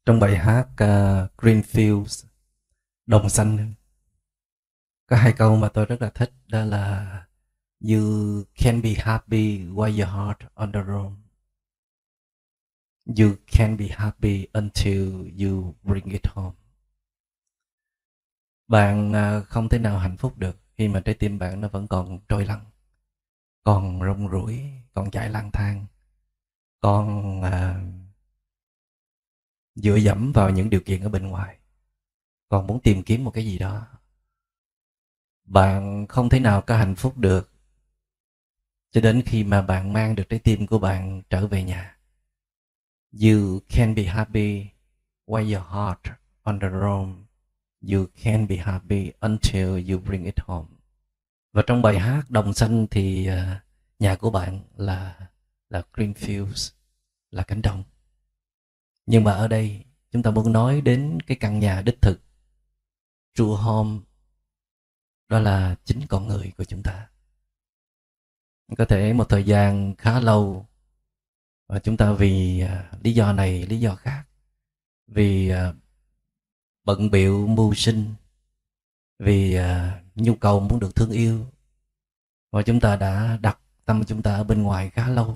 Trong bài hát Green Fields, Đồng Xanh, có hai câu mà tôi rất là thích. Đó là You can be happy while your heart on the road. You can be happy until you bring it home. Bạn không thể nào hạnh phúc được khi mà trái tim bạn nó vẫn còn trôi lăn, còn rong ruổi, còn chạy lang thang, còn dựa dẫm vào những điều kiện ở bên ngoài, còn muốn tìm kiếm một cái gì đó. Bạn không thể nào có hạnh phúc được cho đến khi mà bạn mang được trái tim của bạn trở về nhà. You can be happy while your heart on the road. You can be happy until you bring it home. Và trong bài hát Đồng Xanh thì nhà của bạn là green fields, là cánh đồng. Nhưng mà ở đây chúng ta muốn nói đến cái căn nhà đích thực, true home, đó là chính con người của chúng ta. Có thể một thời gian khá lâu và chúng ta vì lý do này lý do khác, vì bận bịu mưu sinh, vì nhu cầu muốn được thương yêu, và chúng ta đã đặt tâm chúng ta ở bên ngoài khá lâu.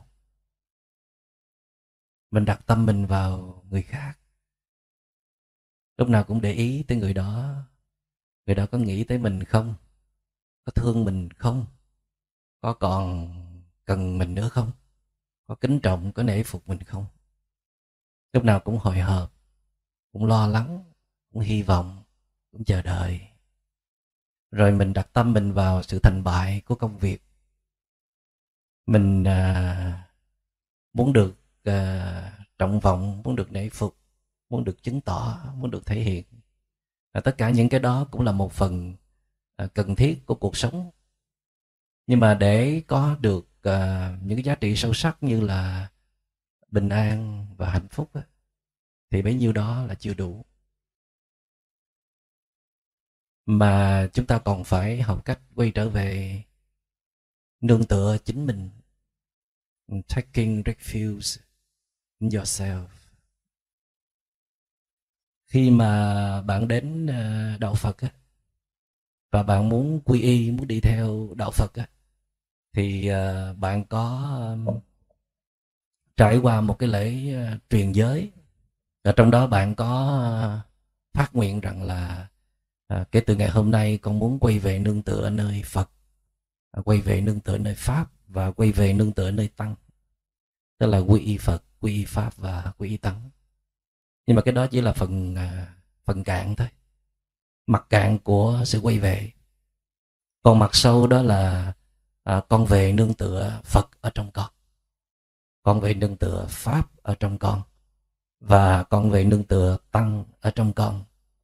Mình đặt tâm mình vào người khác, lúc nào cũng để ý tới người đó. Người đó có nghĩ tới mình không, có thương mình không, có còn cần mình nữa không, có kính trọng, có nể phục mình không. Lúc nào cũng hồi hộp, cũng lo lắng, cũng hy vọng, cũng chờ đợi. Rồi mình đặt tâm mình vào sự thành bại của công việc. Mình muốn được trọng vọng, muốn được nể phục, muốn được chứng tỏ, muốn được thể hiện. Tất cả những cái đó cũng là một phần cần thiết của cuộc sống. Nhưng mà để có được những cái giá trị sâu sắc như là bình an và hạnh phúc á, thì bấy nhiêu đó là chưa đủ. Mà chúng ta còn phải học cách quay trở về nương tựa chính mình, taking refuge in yourself. Khi mà bạn đến đạo Phật á, và bạn muốn quy y, muốn đi theo đạo Phật á, thì bạn có trải qua một cái lễ truyền giới, và trong đó bạn có phát nguyện rằng là kể từ ngày hôm nay con muốn quay về nương tựa nơi Phật, quay về nương tựa nơi Pháp, và quay về nương tựa nơi Tăng. Tức là quy y Phật, quy y Pháp và quy y Tăng. Nhưng mà cái đó chỉ là phần cạn thôi, mặt cạn của sự quay về. Còn mặt sâu đó là con về nương tựa Phật ở trong con về nương tựa Pháp ở trong con, và con về nương tựa Tăng ở trong con.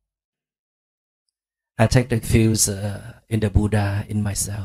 I take refuge in the Buddha in myself.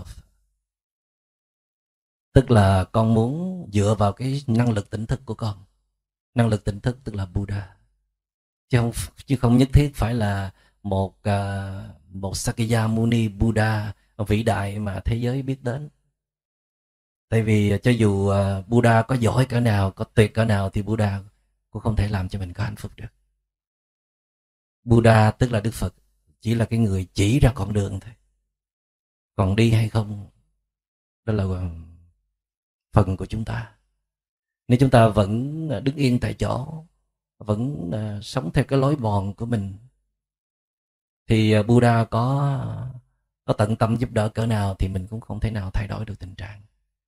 Tức là con muốn dựa vào cái năng lực tỉnh thức của con. Năng lực tỉnh thức tức là Buddha, chứ không nhất thiết phải là một Sakya Muni Buddha vĩ đại mà thế giới biết đến. Tại vì cho dù Buddha có giỏi cỡ nào, có tuyệt cỡ nào, thì Buddha cũng không thể làm cho mình có hạnh phúc được. Buddha tức là Đức Phật, chỉ là cái người chỉ ra con đường thôi. Còn đi hay không, đó là phần của chúng ta. Nếu chúng ta vẫn đứng yên tại chỗ, vẫn sống theo cái lối mòn của mình, thì Buddha có tận tâm giúp đỡ cỡ nào thì mình cũng không thể nào thay đổi được tình trạng.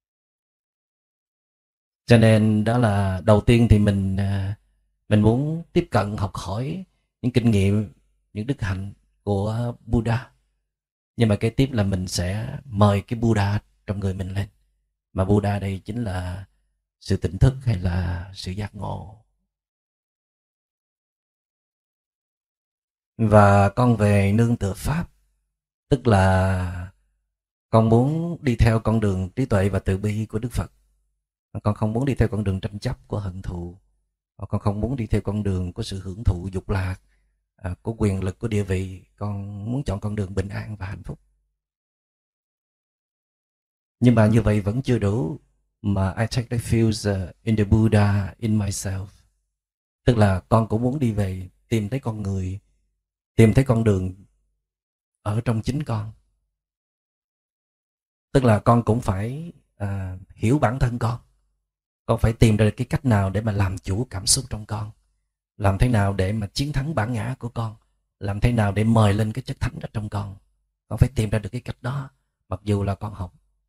Cho nên đó là đầu tiên thì mình muốn tiếp cận học hỏi những kinh nghiệm, những đức hạnh của Buddha. Nhưng mà kế tiếp là mình sẽ mời cái Buddha trong người mình lên. Mà Buddha đây chính là sự tỉnh thức hay là sự giác ngộ. Và con về nương tựa Pháp, tức là con muốn đi theo con đường trí tuệ và từ bi của Đức Phật. Con không muốn đi theo con đường tranh chấp của hận thù. Con không muốn đi theo con đường của sự hưởng thụ dục lạc, của quyền lực, của địa vị. Con muốn chọn con đường bình an và hạnh phúc. Nhưng mà như vậy vẫn chưa đủ. Mà I take refuge in the Buddha in myself. Tức là con cũng muốn đi về tìm thấy con người, tìm thấy con đường ở trong chính con. Tức là con cũng phải hiểu bản thân con phải tìm ra cái cách nào để mà làm chủ cảm xúc trong con, làm thế nào để mà chiến thắng bản ngã của con, làm thế nào để mời lên cái chất thánh ở trong con phải tìm ra được cái cách đó. Mặc dù là con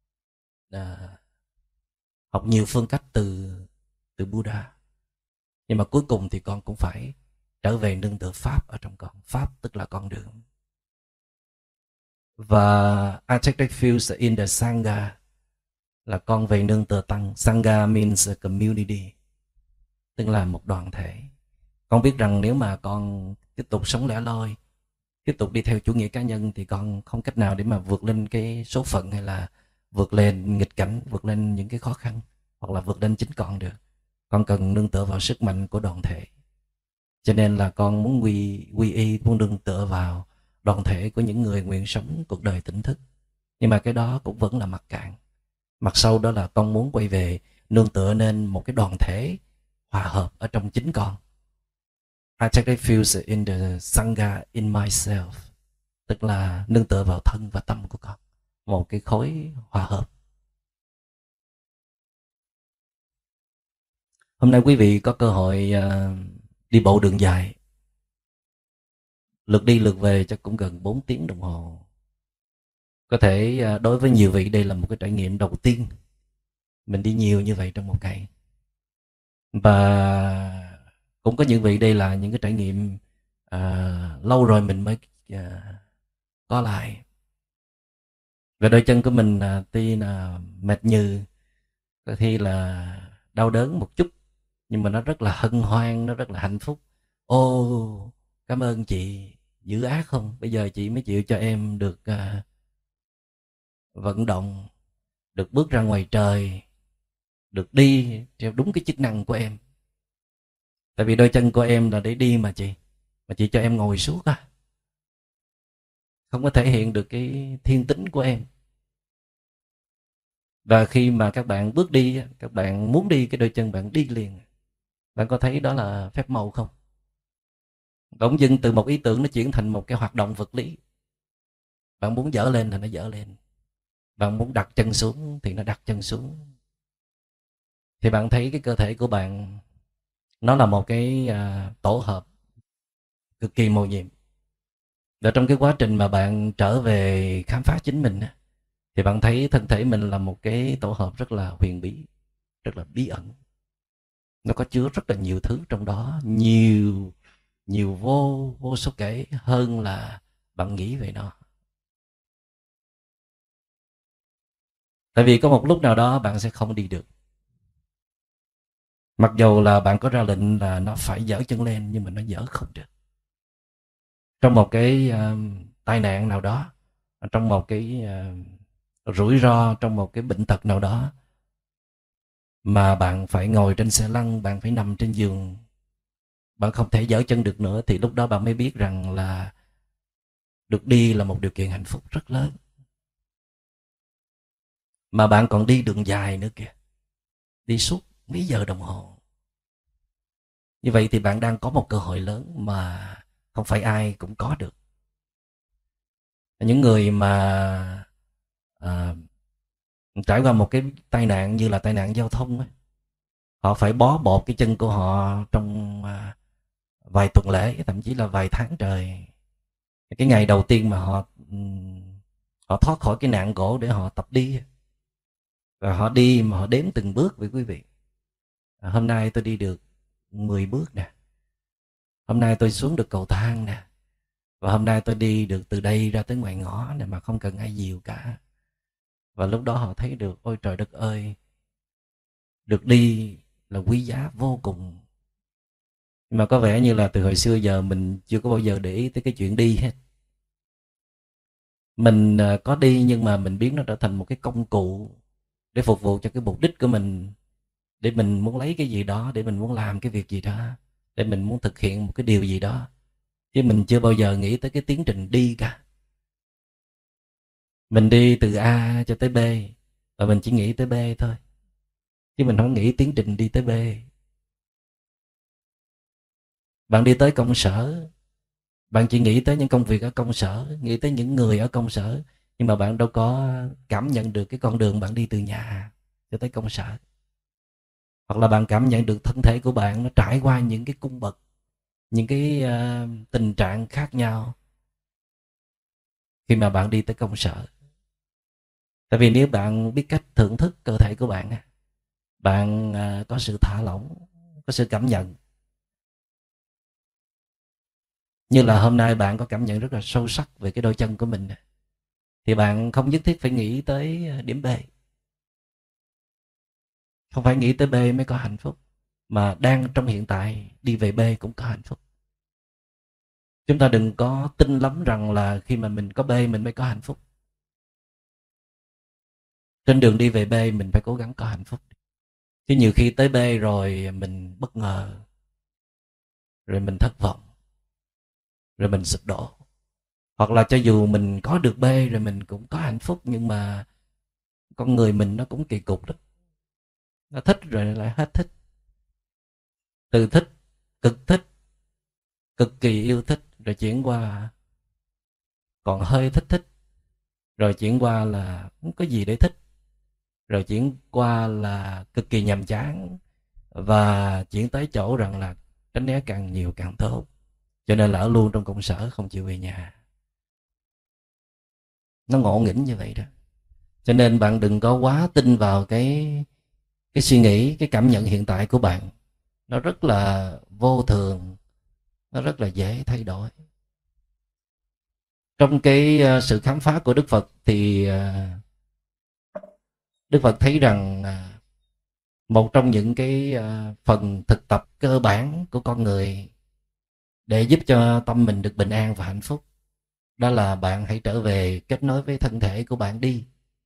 học nhiều phương cách từ Buddha, nhưng mà cuối cùng thì con cũng phải trở về nương tựa pháp ở trong con. Pháp tức là con đường. Và I take refuge in the Sangha, là con về nương tựa tăng. Sangha means a community, tức là một đoàn thể. Con biết rằng nếu mà con tiếp tục sống lẻ loi, tiếp tục đi theo chủ nghĩa cá nhân thì con không cách nào để mà vượt lên cái số phận, hay là vượt lên nghịch cảnh, vượt lên những cái khó khăn, hoặc là vượt lên chính con được. Con cần nương tựa vào sức mạnh của đoàn thể. Cho nên là con muốn quy y, muốn nương tựa vào đoàn thể của những người nguyện sống cuộc đời tỉnh thức. Nhưng mà cái đó cũng vẫn là mặt cạn. Mặt sâu đó là con muốn quay về nương tựa nên một cái đoàn thể hòa hợp ở trong chính con. I take refuge in the Sangha in myself, tức là nương tựa vào thân và tâm của con, một cái khối hòa hợp. Hôm nay quý vị có cơ hội đi bộ đường dài, lượt đi lượt về chắc cũng gần 4 tiếng đồng hồ. Có thể đối với nhiều vị đây là một cái trải nghiệm đầu tiên mình đi nhiều như vậy trong một ngày. Và cũng có những vị đây là những cái trải nghiệm lâu rồi mình mới có lại. Và đôi chân của mình tuy là mệt nhừ, có khi là đau đớn một chút, nhưng mà nó rất là hân hoan, nó rất là hạnh phúc. Ô, cảm ơn chị, dữ ác không? Bây giờ chị mới chịu cho em được vận động, được bước ra ngoài trời, được đi theo đúng cái chức năng của em. Tại vì đôi chân của em là để đi mà chị cho em ngồi suốt không có thể hiện được cái thiên tính của em. Và khi mà các bạn bước đi, các bạn muốn đi, cái đôi chân bạn đi liền. Bạn có thấy đó là phép màu không? Bỗng dưng từ một ý tưởng nó chuyển thành một cái hoạt động vật lý. Bạn muốn dở lên thì nó dở lên, bạn muốn đặt chân xuống thì nó đặt chân xuống. Thì bạn thấy cái cơ thể của bạn nó là một cái tổ hợp cực kỳ mầu nhiệm. Và trong cái quá trình mà bạn trở về khám phá chính mình thì bạn thấy thân thể mình là một cái tổ hợp rất là huyền bí, rất là bí ẩn. Nó có chứa rất là nhiều thứ trong đó, nhiều vô số kể hơn là bạn nghĩ về nó. Tại vì có một lúc nào đó bạn sẽ không đi được. Mặc dù là bạn có ra lệnh là nó phải dở chân lên, nhưng mà nó dở không được. Trong một cái tai nạn nào đó, trong một cái rủi ro, trong một cái bệnh tật nào đó, mà bạn phải ngồi trên xe lăn, bạn phải nằm trên giường, bạn không thể dở chân được nữa, thì lúc đó bạn mới biết rằng là được đi là một điều kiện hạnh phúc rất lớn. Mà bạn còn đi đường dài nữa kìa, đi suốt mấy giờ đồng hồ. Như vậy thì bạn đang có một cơ hội lớn mà không phải ai cũng có được. Những người mà trải qua một cái tai nạn như là tai nạn giao thông ấy, họ phải bó bột cái chân của họ trong vài tuần lễ, thậm chí là vài tháng trời. Cái ngày đầu tiên mà họ thoát khỏi cái nạn gỗ để họ tập đi, và họ đi mà họ đếm từng bước với quý vị. Hôm nay tôi đi được 10 bước nè, hôm nay tôi xuống được cầu thang nè, và hôm nay tôi đi được từ đây ra tới ngoài ngõ này mà không cần ai dìu cả. Và lúc đó họ thấy được, ôi trời đất ơi, được đi là quý giá vô cùng. Nhưng mà có vẻ như là từ hồi xưa giờ mình chưa có bao giờ để ý tới cái chuyện đi hết. Mình có đi, nhưng mà mình biến nó trở thành một cái công cụ để phục vụ cho cái mục đích của mình, để mình muốn lấy cái gì đó, để mình muốn làm cái việc gì đó, để mình muốn thực hiện một cái điều gì đó. Chứ mình chưa bao giờ nghĩ tới cái tiến trình đi cả. Mình đi từ A cho tới B, và mình chỉ nghĩ tới B thôi, chứ mình không nghĩ tiến trình đi tới B. Bạn đi tới công sở, bạn chỉ nghĩ tới những công việc ở công sở, nghĩ tới những người ở công sở, nhưng mà bạn đâu có cảm nhận được cái con đường bạn đi từ nhà cho tới công sở. Hoặc là bạn cảm nhận được thân thể của bạn nó trải qua những cái cung bậc, những cái tình trạng khác nhau khi mà bạn đi tới công sở. Tại vì nếu bạn biết cách thưởng thức cơ thể của bạn, bạn có sự thả lỏng, có sự cảm nhận. Như là hôm nay bạn có cảm nhận rất là sâu sắc về cái đôi chân của mình, thì bạn không nhất thiết phải nghĩ tới điểm B. Không phải nghĩ tới B mới có hạnh phúc, mà đang trong hiện tại đi về B cũng có hạnh phúc. Chúng ta đừng có tin lắm rằng là khi mà mình có B mình mới có hạnh phúc. Trên đường đi về B mình phải cố gắng có hạnh phúc. Chứ nhiều khi tới B rồi mình bất ngờ, rồi mình thất vọng, rồi mình sụp đổ. Hoặc là cho dù mình có được B rồi mình cũng có hạnh phúc, nhưng mà con người mình nó cũng kỳ cục đó. Nó thích rồi lại hết thích. Từ thích, cực kỳ yêu thích, rồi chuyển qua còn hơi thích thích, rồi chuyển qua là không có gì để thích, rồi chuyển qua là cực kỳ nhàm chán, và chuyển tới chỗ rằng là tránh né càng nhiều càng tốt. Cho nên là ở luôn trong công sở, không chịu về nhà. Nó ngộ nghĩnh như vậy đó. Cho nên bạn đừng có quá tin vào cái suy nghĩ, cái cảm nhận hiện tại của bạn. Nó rất là vô thường, nó rất là dễ thay đổi. Trong cái sự khám phá của Đức Phật thì Đức Phật thấy rằng một trong những cái phần thực tập cơ bản của con người để giúp cho tâm mình được bình an và hạnh phúc, đó là bạn hãy trở về kết nối với thân thể của bạn đi.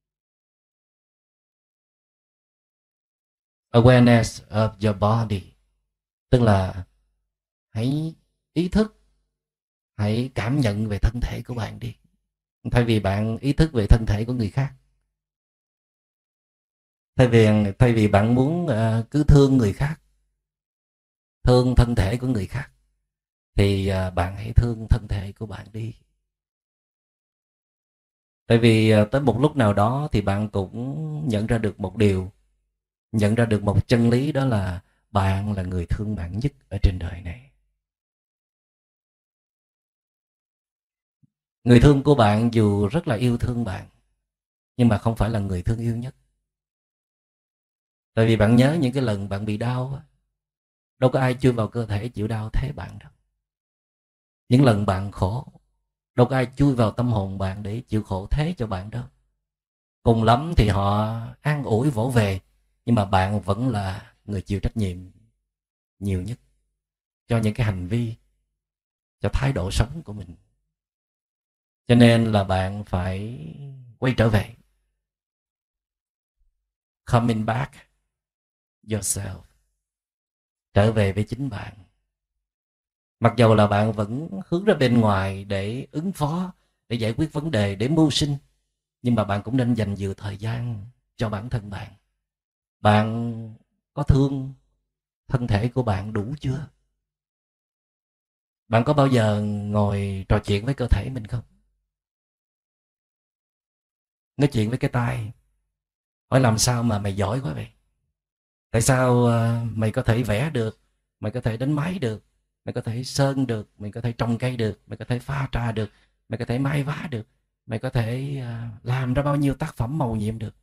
Awareness of your body, tức là hãy ý thức, hãy cảm nhận về thân thể của bạn đi, thay vì bạn ý thức về thân thể của người khác. Thay vì bạn muốn cứ thương người khác, thương thân thể của người khác, thì bạn hãy thương thân thể của bạn đi. Tại vì tới một lúc nào đó thì bạn cũng nhận ra được một điều, nhận ra được một chân lý, đó là bạn là người thương bạn nhất ở trên đời này. Người thương của bạn dù rất là yêu thương bạn, nhưng mà không phải là người thương yêu nhất. Tại vì bạn nhớ những cái lần bạn bị đau, đâu có ai chui vào cơ thể chịu đau thế bạn đâu. Những lần bạn khổ, đâu có ai chui vào tâm hồn bạn để chịu khổ thế cho bạn đâu. Cùng lắm thì họ an ủi vỗ về, nhưng mà bạn vẫn là người chịu trách nhiệm nhiều nhất cho những cái hành vi, cho thái độ sống của mình. Cho nên là bạn phải quay trở về, coming back yourself, trở về với chính bạn. Mặc dầu là bạn vẫn hướng ra bên ngoài để ứng phó, để giải quyết vấn đề, để mưu sinh, nhưng mà bạn cũng nên dành nhiều thời gian cho bản thân bạn. Bạn có thương thân thể của bạn đủ chưa? Bạn có bao giờ ngồi trò chuyện với cơ thể mình không? Nói chuyện với cái tay, hỏi làm sao mà mày giỏi quá vậy? Tại sao mày có thể vẽ được, mày có thể đánh máy được, mày có thể sơn được, mày có thể trồng cây được, mày có thể pha trà được, mày có thể may vá được, mày có thể làm ra bao nhiêu tác phẩm màu nhiệm được?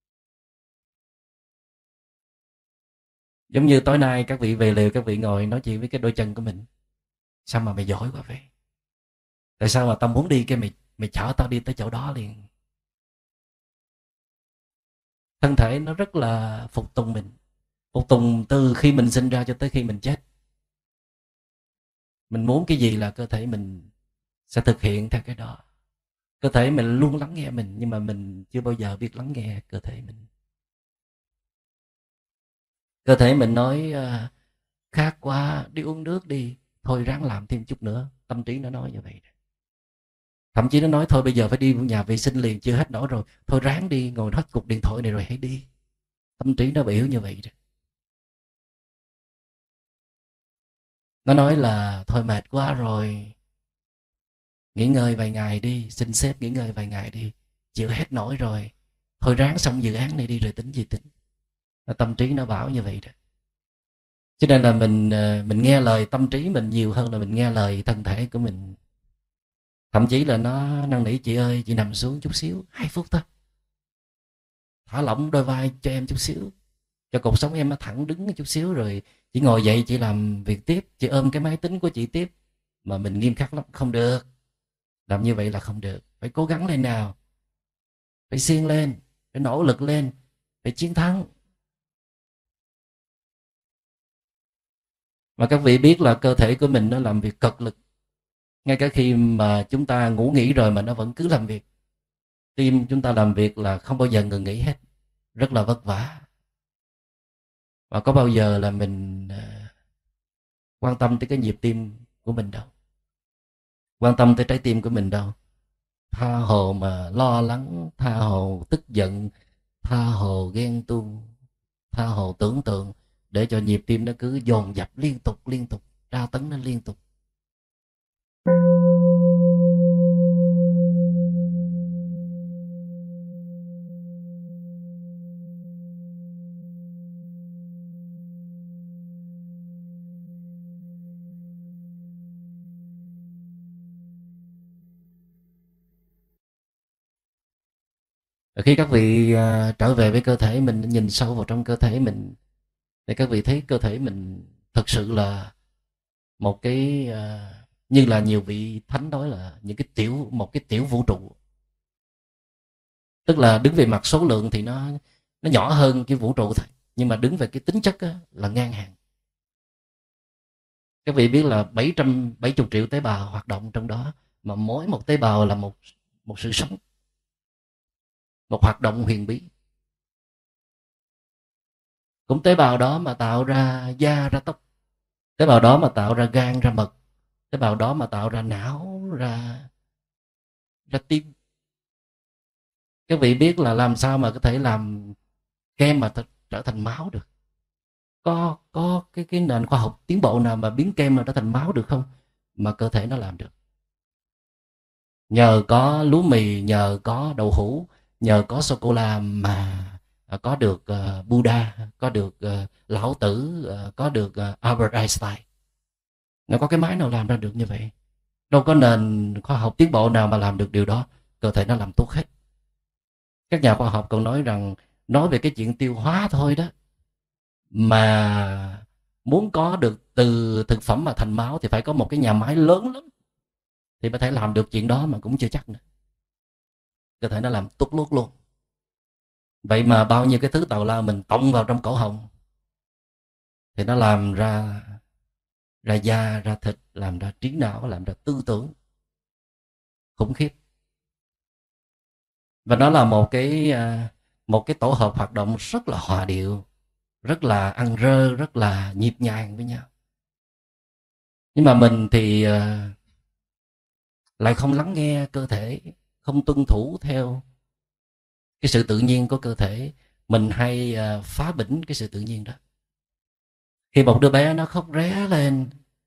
Giống như tối nay các vị về lều, các vị ngồi nói chuyện với cái đôi chân của mình. Sao mà mày giỏi quá vậy? Tại sao mà tao muốn đi cái mày chở tao đi tới chỗ đó liền? Thân thể nó rất là phục tùng mình, phục tùng từ khi mình sinh ra cho tới khi mình chết. Mình muốn cái gì là cơ thể mình sẽ thực hiện theo cái đó. Cơ thể mình luôn lắng nghe mình, nhưng mà mình chưa bao giờ biết lắng nghe cơ thể mình. Cơ thể mình nói khát quá, đi uống nước đi, thôi ráng làm thêm chút nữa. Tâm trí nó nói như vậy. Thậm chí nó nói thôi bây giờ phải đi nhà vệ sinh liền, chưa hết nổi rồi, thôi ráng đi, ngồi hết cục điện thoại này rồi hãy đi. Tâm trí nó biểu như vậy. Nó nói là thôi mệt quá rồi, nghỉ ngơi vài ngày đi, xin sếp nghỉ ngơi vài ngày đi, chịu hết nổi rồi, thôi ráng xong dự án này đi rồi tính gì tính. Tâm trí nó bảo như vậy đó. Cho nên là mình nghe lời tâm trí mình nhiều hơn là mình nghe lời thân thể của mình. Thậm chí là nó năn nỉ: chị ơi, chị nằm xuống chút xíu, 2 phút thôi, thả lỏng đôi vai cho em chút xíu, cho cuộc sống em nó thẳng đứng chút xíu, rồi chị ngồi dậy, chị làm việc tiếp, chị ôm cái máy tính của chị tiếp. Mà mình nghiêm khắc lắm: không được, làm như vậy là không được, phải cố gắng lên nào, phải siêng lên, phải nỗ lực lên, phải chiến thắng. Mà các vị biết là cơ thể của mình nó làm việc cực lực, ngay cả khi mà chúng ta ngủ nghỉ rồi mà nó vẫn cứ làm việc. Tim chúng ta làm việc là không bao giờ ngừng nghỉ hết, rất là vất vả. Và có bao giờ là mình quan tâm tới cái nhịp tim của mình đâu, quan tâm tới trái tim của mình đâu. Tha hồ mà lo lắng, tha hồ tức giận, tha hồ ghen tuông, tha hồ tưởng tượng, để cho nhịp tim nó cứ dồn dập liên tục, tra tấn nó liên tục. Khi các vị trở về với cơ thể mình, nhìn sâu vào trong cơ thể mình, thì các vị thấy cơ thể mình thực sự là một cái như là nhiều vị thánh nói là một cái tiểu vũ trụ. Tức là đứng về mặt số lượng thì nó nhỏ hơn cái vũ trụ thôi, nhưng mà đứng về cái tính chất á, là ngang hàng. Các vị biết là 770 triệu tế bào hoạt động trong đó, mà mỗi một tế bào là một sự sống, một hoạt động huyền bí. Cũng tế bào đó mà tạo ra da ra tóc, tế bào đó mà tạo ra gan ra mật, tế bào đó mà tạo ra não ra tim. Các vị biết là làm sao mà có thể làm kem mà trở thành máu được? Có cái nền khoa học tiến bộ nào mà biến kem mà trở thành máu được không? Mà cơ thể nó làm được. Nhờ có lúa mì, nhờ có đậu hũ, nhờ có sô cô la mà có được Buddha, có được Lão Tử, có được Albert Einstein. Nó có cái máy nào làm ra được như vậy? Đâu có nền khoa học tiến bộ nào mà làm được điều đó. Cơ thể nó làm tốt hết. Các nhà khoa học còn nói rằng, nói về cái chuyện tiêu hóa thôi đó, mà muốn có được từ thực phẩm mà thành máu thì phải có một cái nhà máy lớn lắm thì mới thể làm được chuyện đó, mà cũng chưa chắc nữa. Cơ thể nó làm tốt lốt luôn. Vậy mà bao nhiêu cái thứ tào lao mình tông vào trong cổ họng thì nó làm ra da, ra thịt, làm ra trí não, làm ra tư tưởng. Khủng khiếp. Và nó là một cái tổ hợp hoạt động rất là hòa điệu, rất là ăn rơ, rất là nhịp nhàng với nhau. Nhưng mà mình thì lại không lắng nghe cơ thể, không tuân thủ theo cái sự tự nhiên của cơ thể. Mình hay phá bĩnh cái sự tự nhiên đó. Khi một đứa bé nó khóc ré lên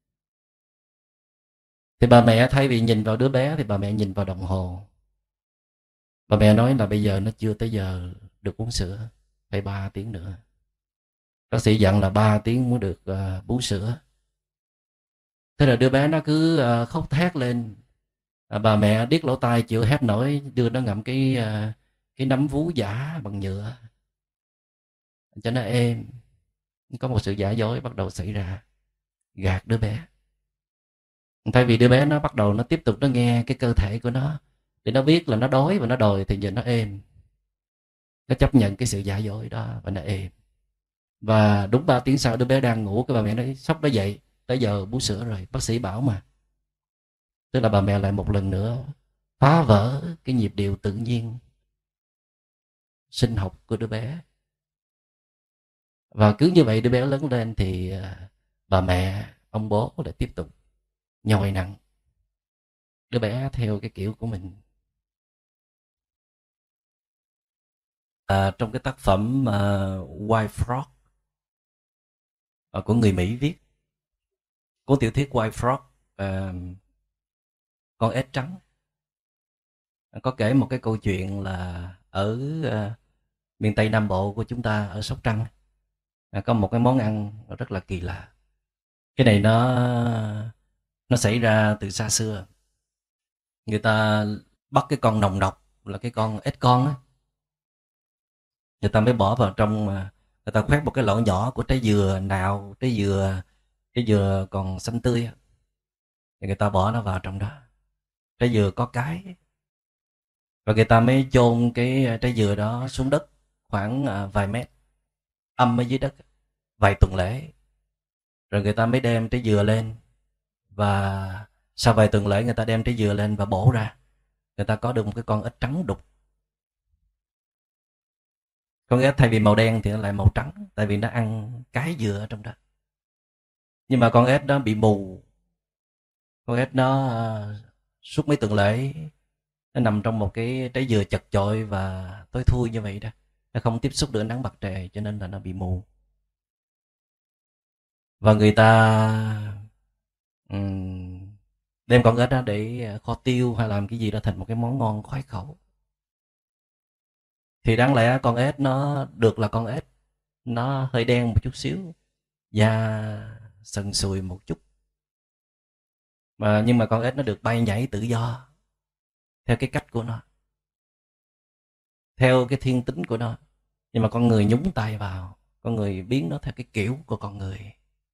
thì bà mẹ thay vì nhìn vào đứa bé thì bà mẹ nhìn vào đồng hồ. Bà mẹ nói là bây giờ nó chưa tới giờ được uống sữa, phải 3 tiếng nữa. Bác sĩ dặn là 3 tiếng mới được bú sữa. Thế là đứa bé nó cứ khóc thét lên. Bà mẹ điếc lỗ tai chịu hết nổi, đưa nó ngậm cái nấm vú giả bằng nhựa cho nó êm. Có một sự giả dối bắt đầu xảy ra, gạt đứa bé. Thay vì đứa bé nó bắt đầu nó tiếp tục nó nghe cái cơ thể của nó, để nó biết là nó đói và nó đòi thì giờ nó êm. Nó chấp nhận cái sự giả dối đó và nó êm. Và đúng 3 tiếng sau đứa bé đang ngủ, cái bà mẹ nói sắp đó dậy, tới giờ bú sữa rồi, bác sĩ bảo mà. Tức là bà mẹ lại một lần nữa phá vỡ cái nhịp điệu tự nhiên sinh học của đứa bé. Và cứ như vậy đứa bé lớn lên thì bà mẹ, ông bố lại tiếp tục nhồi nặng đứa bé theo cái kiểu của mình. Trong cái tác phẩm White Frog của người Mỹ viết, Cuốn tiểu thuyết White Frog, con ếch trắng, có kể một cái câu chuyện là ở miền Tây Nam Bộ của chúng ta, ở Sóc Trăng, có một cái món ăn rất là kỳ lạ. Cái này nó xảy ra từ xa xưa. Người ta bắt cái con nòng độc, là cái con ếch con á, người ta mới bỏ vào trong, người ta khoét một cái lỗ nhỏ của trái dừa nào, trái dừa còn xanh tươi á, thì người ta bỏ nó vào trong đó. Trái dừa có cái, và người ta mới chôn cái trái dừa đó xuống đất khoảng vài mét, âm ở dưới đất vài tuần lễ, rồi người ta mới đem trái dừa lên, và sau vài tuần lễ người ta đem trái dừa lên và bổ ra, người ta có được một cái con ếch trắng đục. Con ếch thay vì màu đen thì nó lại màu trắng, tại vì nó ăn cái dừa ở trong đó. Nhưng mà con ếch đó bị mù, con ếch nó suốt mấy tuần lễ nó nằm trong một cái trái dừa chật chội và tối thui như vậy đó, nó không tiếp xúc được ánh nắng mặt trời, cho nên là nó bị mù. Và người ta đem con ếch đó để kho tiêu hay làm cái gì đó thành một cái món ngon khoái khẩu. Thì đáng lẽ con ếch nó được là con ếch, nó hơi đen một chút xíu, da sần sùi một chút, nhưng mà con ếch nó được bay nhảy tự do theo cái cách của nó, theo cái thiên tính của nó. Nhưng mà con người nhúng tay vào, con người biến nó theo cái kiểu của con người,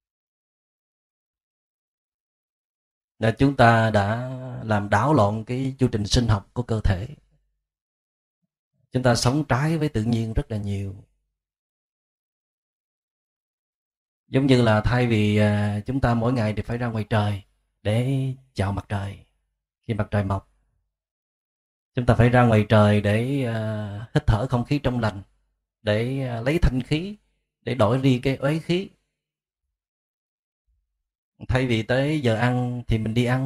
là chúng ta đã làm đảo lộn cái chu trình sinh học của cơ thể. Chúng ta sống trái với tự nhiên rất là nhiều. Giống như là thay vì chúng ta mỗi ngày đều phải ra ngoài trời để chào mặt trời khi mặt trời mọc, chúng ta phải ra ngoài trời để hít thở không khí trong lành, để lấy thanh khí, để đổi đi cái uế khí. Thay vì tới giờ ăn thì mình đi ăn,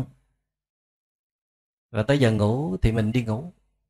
và tới giờ ngủ thì mình đi ngủ.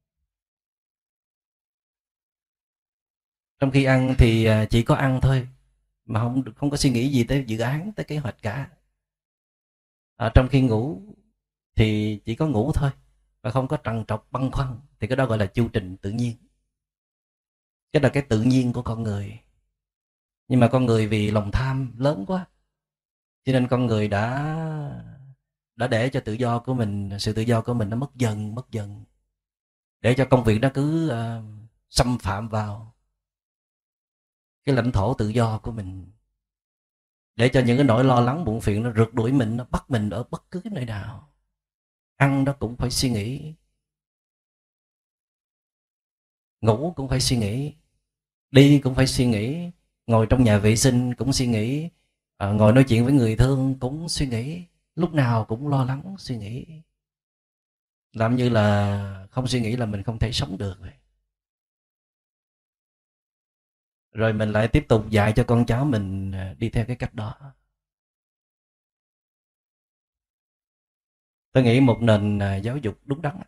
Trong khi ăn thì chỉ có ăn thôi, mà không có suy nghĩ gì tới dự án, tới kế hoạch cả. Trong khi ngủ thì chỉ có ngủ thôi, và không có trằn trọc băn khoăn, thì cái đó gọi là chu trình tự nhiên. Cái là cái tự nhiên của con người. Nhưng mà con người vì lòng tham lớn quá, cho nên con người đã để cho tự do của mình, sự tự do của mình nó mất dần, để cho công việc nó cứ xâm phạm vào cái lãnh thổ tự do của mình, để cho những cái nỗi lo lắng buồn phiền nó rượt đuổi mình, nó bắt mình ở bất cứ nơi nào. Ăn đó cũng phải suy nghĩ, ngủ cũng phải suy nghĩ, đi cũng phải suy nghĩ, ngồi trong nhà vệ sinh cũng suy nghĩ, ngồi nói chuyện với người thương cũng suy nghĩ, lúc nào cũng lo lắng suy nghĩ. Làm như là không suy nghĩ là mình không thể sống được vậy. Rồi mình lại tiếp tục dạy cho con cháu mình đi theo cái cách đó. Tôi nghĩ một nền giáo dục đúng đắn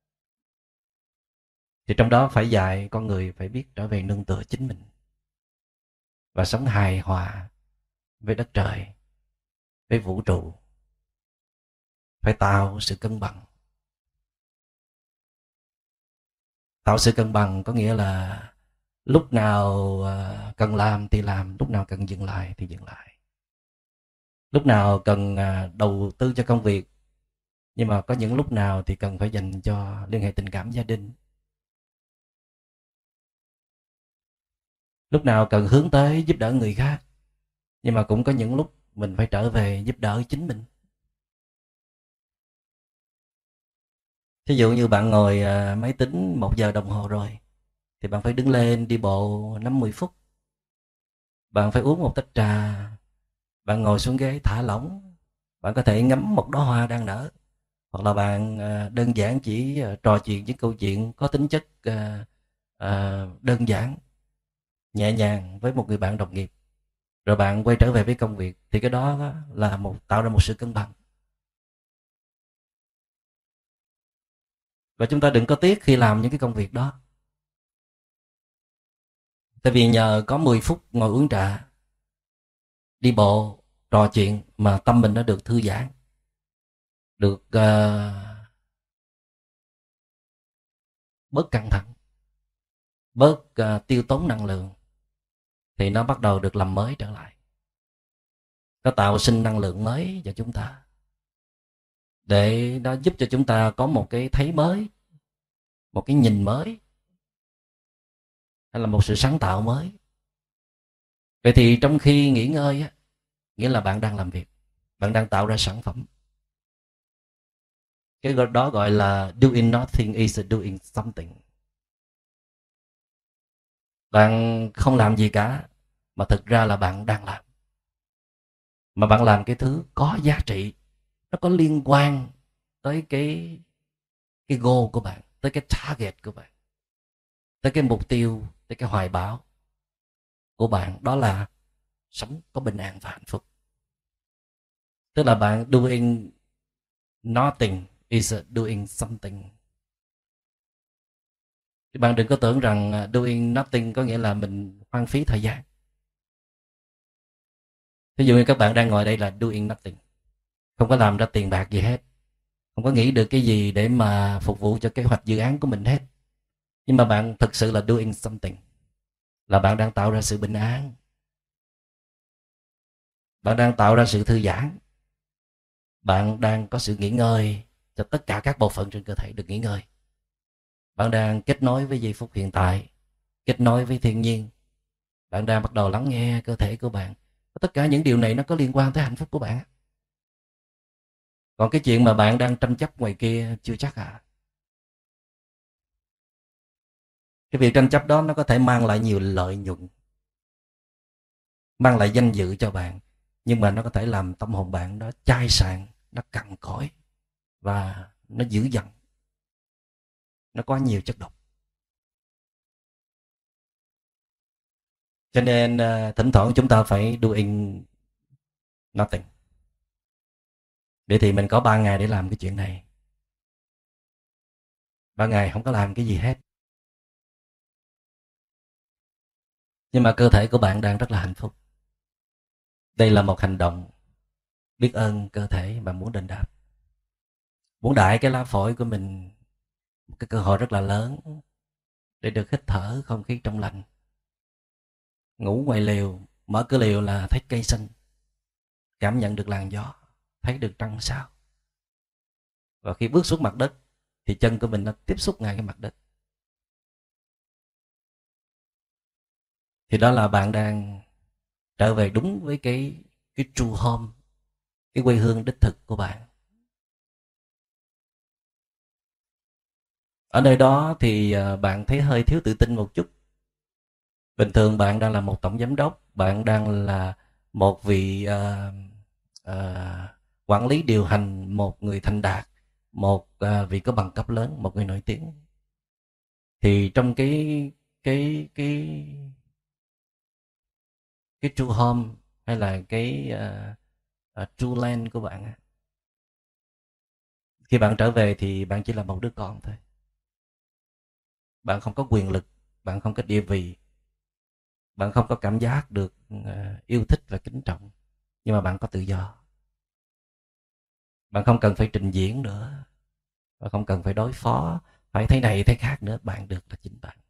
thì trong đó phải dạy con người phải biết trở về nương tựa chính mình, và sống hài hòa với đất trời, với vũ trụ. Phải tạo sự cân bằng. Tạo sự cân bằng có nghĩa là lúc nào cần làm thì làm, lúc nào cần dừng lại thì dừng lại. Lúc nào cần đầu tư cho công việc, nhưng mà có những lúc nào thì cần phải dành cho liên hệ tình cảm gia đình. Lúc nào cần hướng tới giúp đỡ người khác, nhưng mà cũng có những lúc mình phải trở về giúp đỡ chính mình. Thí dụ như bạn ngồi máy tính 1 giờ đồng hồ rồi, thì bạn phải đứng lên đi bộ 5-10 phút. Bạn phải uống một tách trà, bạn ngồi xuống ghế thả lỏng, bạn có thể ngắm một đóa hoa đang nở, hoặc là bạn đơn giản chỉ trò chuyện những câu chuyện có tính chất đơn giản, nhẹ nhàng với một người bạn đồng nghiệp, rồi bạn quay trở về với công việc, thì cái đó là tạo ra một sự cân bằng. Và chúng ta đừng có tiếc khi làm những cái công việc đó, tại vì nhờ có 10 phút ngồi uống trà, đi bộ, trò chuyện mà tâm mình nó được thư giãn, được bớt căng thẳng, bớt tiêu tốn năng lượng, thì nó bắt đầu được làm mới trở lại. Nó tạo sinh năng lượng mới cho chúng ta, để nó giúp cho chúng ta có một cái thấy mới, một cái nhìn mới, hay là một sự sáng tạo mới. Vậy thì trong khi nghỉ ngơi á, nghĩa là bạn đang làm việc, bạn đang tạo ra sản phẩm. Cái đó gọi là doing nothing is doing something. Bạn không làm gì cả, mà thực ra là bạn đang làm. Mà bạn làm cái thứ có giá trị, nó có liên quan tới cái goal của bạn, tới cái target của bạn, tới cái mục tiêu, tới cái hoài bão của bạn, đó là sống có bình an và hạnh phúc. Tức là bạn doing nothing is doing something. Thì bạn đừng có tưởng rằng doing nothing có nghĩa là mình hoang phí thời gian. Ví dụ như các bạn đang ngồi đây là doing nothing, không có làm ra tiền bạc gì hết, không có nghĩ được cái gì để mà phục vụ cho kế hoạch dự án của mình hết. Nhưng mà bạn thực sự là doing something, là bạn đang tạo ra sự bình an, bạn đang tạo ra sự thư giãn, bạn đang có sự nghỉ ngơi cho tất cả các bộ phận trên cơ thể được nghỉ ngơi. Bạn đang kết nối với giây phút hiện tại, kết nối với thiên nhiên. Bạn đang bắt đầu lắng nghe cơ thể của bạn. Tất cả những điều này nó có liên quan tới hạnh phúc của bạn. Còn cái chuyện mà bạn đang tranh chấp ngoài kia chưa chắc à. Cái việc tranh chấp đó nó có thể mang lại nhiều lợi nhuận, mang lại danh dự cho bạn, nhưng mà nó có thể làm tâm hồn bạn đó chai sạn, nó cằn cỗi và nó dữ dằn, nó có nhiều chất độc. Cho nên thỉnh thoảng chúng ta phải doing nothing. Vậy thì mình có 3 ngày để làm cái chuyện này. 3 ngày không có làm cái gì hết, nhưng mà cơ thể của bạn đang rất là hạnh phúc. Đây là một hành động biết ơn cơ thể và muốn đền đáp, muốn đãi cái lá phổi của mình một cái cơ hội rất là lớn để được hít thở không khí trong lành. Ngủ ngoài lều, mở cửa lều là thấy cây xanh, cảm nhận được làn gió, thấy được trăng sao. Và khi bước xuống mặt đất thì chân của mình nó tiếp xúc ngay cái mặt đất. Thì đó là bạn đang trở về đúng với cái true home, cái quê hương đích thực của bạn. Ở nơi đó thì bạn thấy hơi thiếu tự tin một chút. Bình thường bạn đang là một tổng giám đốc, bạn đang là một vị quản lý điều hành, một người thành đạt, một vị có bằng cấp lớn, một người nổi tiếng. Thì trong cái true home hay là cái true land của bạn, khi bạn trở về thì bạn chỉ là một đứa con thôi. Bạn không có quyền lực, bạn không có địa vị, bạn không có cảm giác được yêu thích và kính trọng, nhưng mà bạn có tự do. Bạn không cần phải trình diễn nữa, bạn không cần phải đối phó, phải thế này thế khác nữa, bạn được là chính bạn.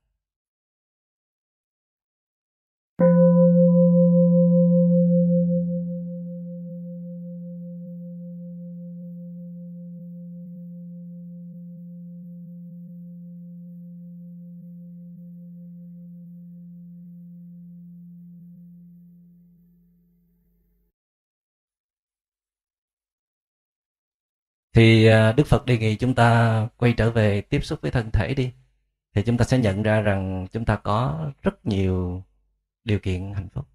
Thì Đức Phật đề nghị chúng ta quay trở về tiếp xúc với thân thể đi. Thì chúng ta sẽ nhận ra rằng chúng ta có rất nhiều điều kiện hạnh phúc.